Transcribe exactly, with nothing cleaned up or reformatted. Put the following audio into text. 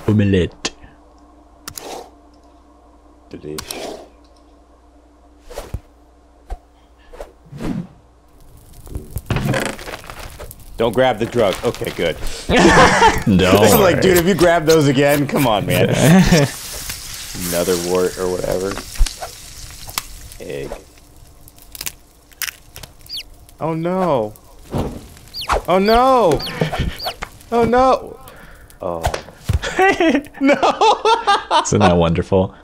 Omelette. Delish. Don't grab the drug. Okay, good. No. I'm like, dude, if you grab those again, come on, man. Another wart or whatever. Egg. Oh no. Oh no. Oh no. Oh. No. Isn't that wonderful?